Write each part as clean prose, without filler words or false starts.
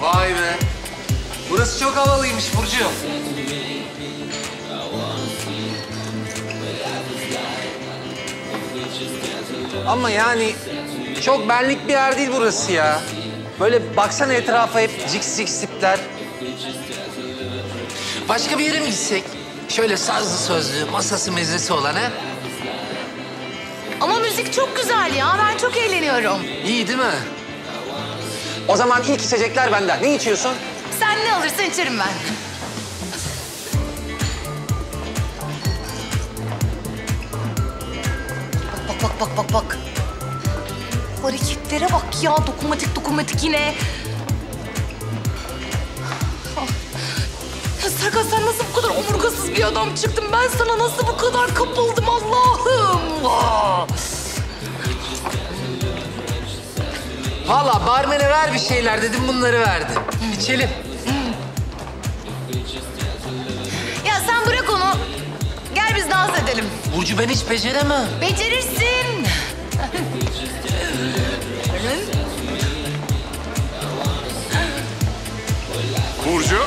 Vay be. Burası çok havalıymış Burcu. Ama yani çok benlik bir yer değil burası ya. Böyle baksana etrafa hep ciks ciks tipler. Başka bir yere mi gitsek? Şöyle sazlı sözlü, masası mezesi olan ha? Ama müzik çok güzel ya. Ben çok eğleniyorum. İyi değil mi? O zaman ilk içecekler benden. Ne içiyorsun? Sen ne alırsan içerim ben. Bak. Hareketlere bak ya. Dokunmatik yine. Ya Serkan, sen nasıl bu kadar omurgasız bir adam çıktın? Ben sana nasıl bu kadar kapıldım Allah'ım? Vallahi barmene ver bir şeyler dedim, bunları verdi. İçelim. Ya sen bırak onu. Gel biz dans edelim. Burcu ben hiç beceremem. Becerirsin. Burcu.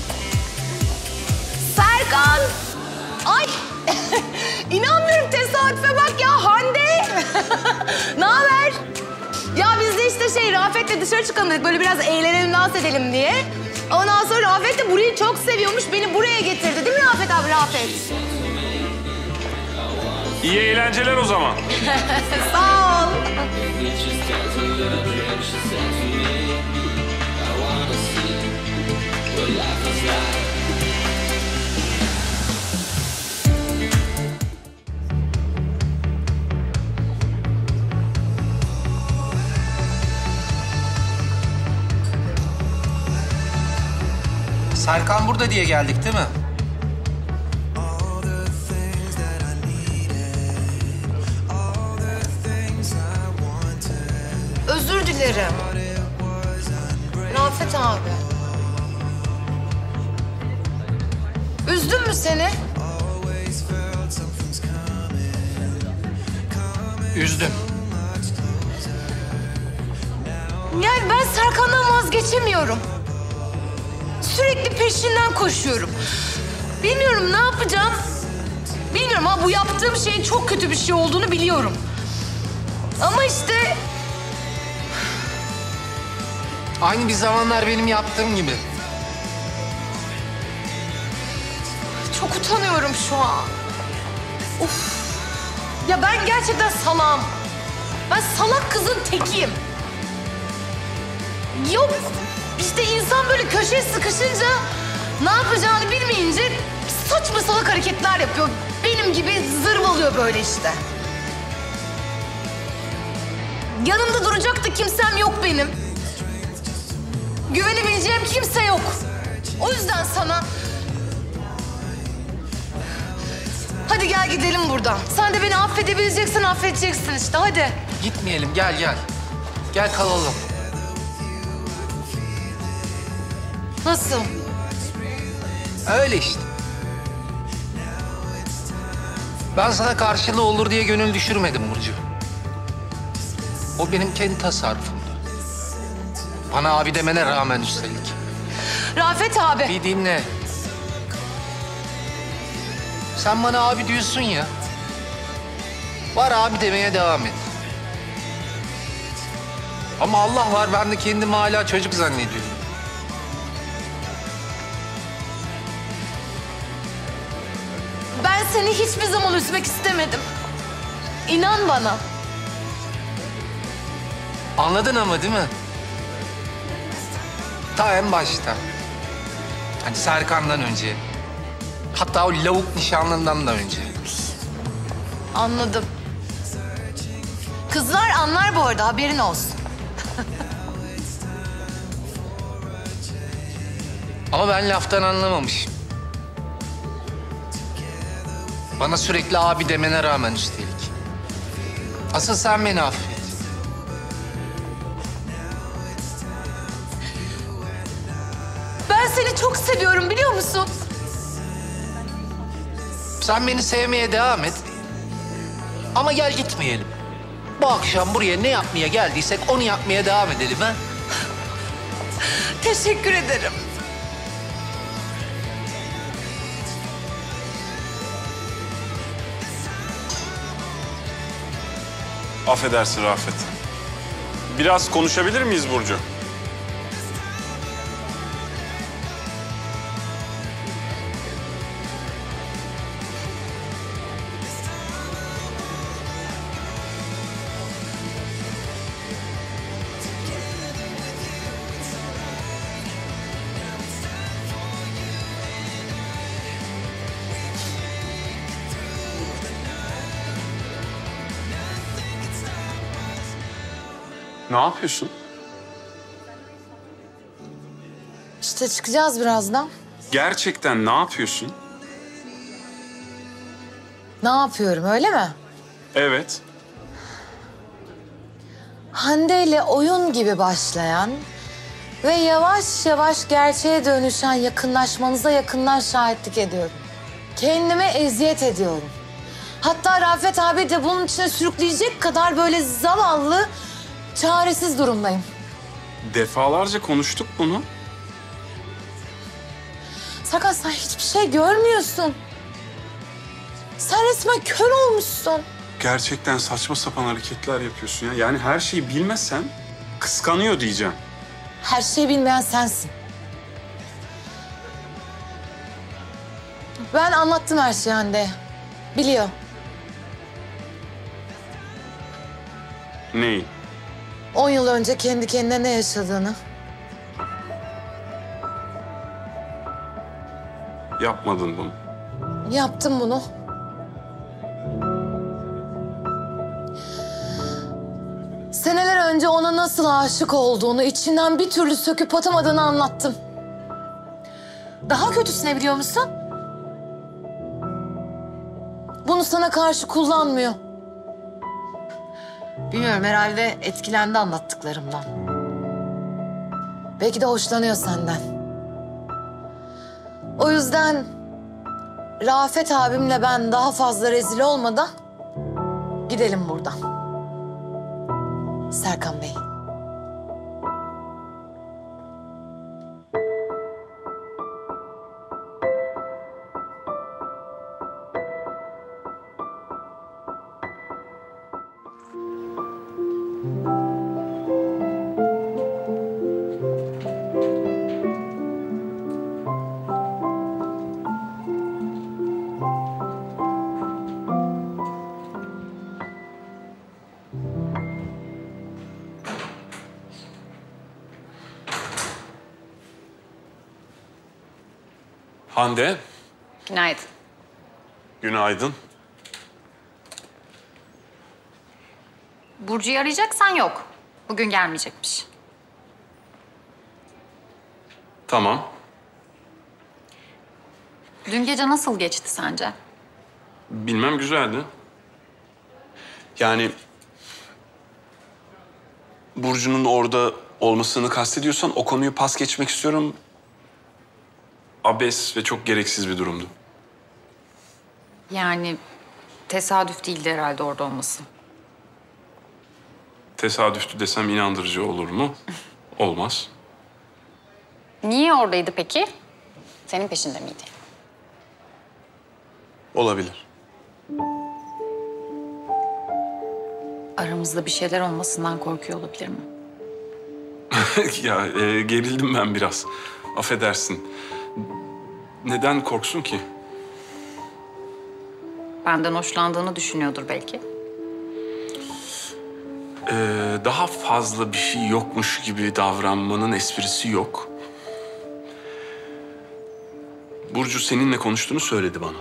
Serkan! Ay! İnanmıyorum, tesadüfe bak ya, Hande! Ne haber? Ya biz de işte Rafet'le dışarı çıkalım dedik. Böyle biraz eğlenelim, dans edelim diye. Ondan sonra Rafet de burayı çok seviyormuş. Beni buraya getirdi. Değil mi Rafet abi, Rafet? İyi eğlenceler o zaman. Sağ ol. Serkan burada diye geldik değil mi? Özür dilerim. Rafet abi. Üzdün mü seni? Üzdüm. Yani ben Serkan'dan vazgeçemiyorum. Sürekli peşinden koşuyorum. Bilmiyorum ne yapacağım. Bilmiyorum ama bu yaptığım şeyin çok kötü bir şey olduğunu biliyorum. Ama işte... Aynı bir zamanlar benim yaptığım gibi. Çok utanıyorum şu an. Of. Ya ben gerçekten salağım. Ben salak kızın tekiyim. Yok. İşte insan böyle köşeye sıkışınca ne yapacağını bilmeyince saçma salak hareketler yapıyor. Benim gibi zırvalıyor böyle işte. Yanımda duracak da kimsem yok benim. Güvenebileceğim kimse yok. O yüzden sana... Hadi gel gidelim buradan. Sen de beni affedebileceksen affedeceksin işte, hadi. Gitmeyelim, gel. Gel kalalım. Nasıl? Öyle işte. Ben sana karşılığı olur diye gönül düşürmedim Burcu. O benim kendi tasarrufumdu. Bana abi demene rağmen üstelik. Rafet abi. Bir dinle. Sen bana abi diyorsun ya. Var abi demeye devam et. Ama Allah var, ben de kendimi hala çocuk zannediyorum. Ben seni hiçbir zaman üzmek istemedim. İnan bana. Anladın ama değil mi? Ta en başta. Hani Serkan'dan önce. Hatta o lavuk nişanlından da önce. Anladım. Kızlar anlar bu arada, haberin olsun. Ama ben laftan anlamamışım. Bana sürekli abi demene rağmen üstelik. Asıl sen beni affet. Ben seni çok seviyorum, biliyor musun? Sen beni sevmeye devam et. Ama gel gitmeyelim. Bu akşam buraya ne yapmaya geldiysek onu yapmaya devam edelim ha. teşekkür ederim. Affedersin Rafet. Biraz konuşabilir miyiz Burcu? Ne yapıyorsun? İşte çıkacağız birazdan. Gerçekten ne yapıyorsun? Ne yapıyorum öyle mi? Evet. Hande ile oyun gibi başlayan ve yavaş yavaş gerçeğe dönüşen yakınlaşmanıza yakından şahitlik ediyorum. Kendime eziyet ediyorum. Hatta Rafet abi de bunun içine sürükleyecek kadar böyle zavallı, çaresiz durumdayım. Defalarca konuştuk bunu. Sakat sen hiçbir şey görmüyorsun. Sen resmen kör olmuşsun. Gerçekten saçma sapan hareketler yapıyorsun ya. Yani her şeyi bilmesen kıskanıyor diyeceğim. Her şeyi bilmeyen sensin. Ben anlattım her şeyi Hande'ye. Biliyor. Neyi? 10 yıl önce kendi kendine ne yaşadığını. Yapmadın bunu. Yaptım bunu. Seneler önce ona nasıl aşık olduğunu, içinden bir türlü söküp atamadığını anlattım. Daha kötüsü ne biliyor musun? Bunu sana karşı kullanmıyor. Bilmiyorum, herhalde etkilendi anlattıklarımdan. Belki de hoşlanıyor senden. O yüzden Rafet abimle ben daha fazla rezil olmadan gidelim buradan. Serkan Bey. Hande, Günaydın. günaydın. Burcu'yu arayacaksan yok. Bugün gelmeyecekmiş. Tamam. Dün gece nasıl geçti sence? Bilmem, güzeldi. Yani Burcu'nun orada olmasını kastediyorsan o konuyu pas geçmek istiyorum. Abes ve çok gereksiz bir durumdu. Yani tesadüf değildi herhalde orada olması. Tesadüftü desem inandırıcı olur mu? Olmaz. Niye oradaydı peki? Senin peşinde miydi? Olabilir. Aramızda bir şeyler olmasından korkuyor olabilir mi? Ya gerildim ben biraz. Affedersin. Neden korksun ki? Benden hoşlandığını düşünüyordur belki. Daha fazla bir şey yokmuş gibi davranmanın esprisi yok. Burcu seninle konuştuğunu söyledi bana.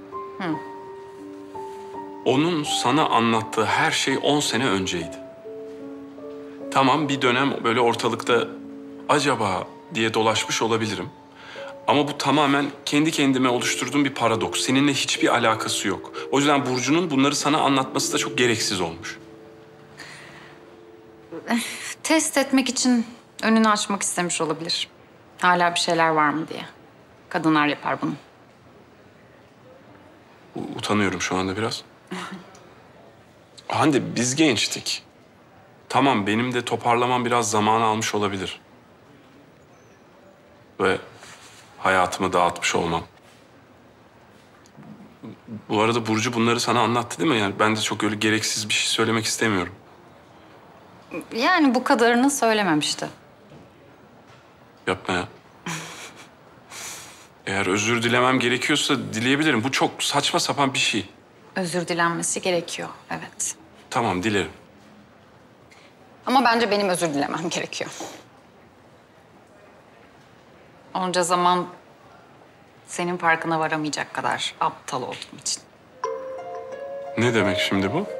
Onun sana anlattığı her şey 10 sene önceydi. Tamam, bir dönem böyle ortalıkta acaba diye dolaşmış olabilirim. Ama bu tamamen kendi kendime oluşturduğum bir paradoks. Seninle hiçbir alakası yok. O yüzden Burcu'nun bunları sana anlatması da çok gereksiz olmuş. Test etmek için önünü açmak istemiş olabilir. Hala bir şeyler var mı diye. Kadınlar yapar bunu. Utanıyorum şu anda biraz. Hande, biz gençtik. Tamam, benim de toparlamam biraz zaman almış olabilir. ve hayatımı dağıtmış olmam. Bu arada Burcu bunları sana anlattı değil mi? Yani ben de çok öyle gereksiz bir şey söylemek istemiyorum. Yani bu kadarını söylememişti. Yapma ya. Eğer özür dilemem gerekiyorsa dileyebilirim. Bu çok saçma sapan bir şey. Özür dilenmesi gerekiyor, evet. Tamam, dilerim. Ama bence benim özür dilemem gerekiyor. Onca zaman senin farkına varamayacak kadar aptal olduğum için. Ne demek şimdi bu?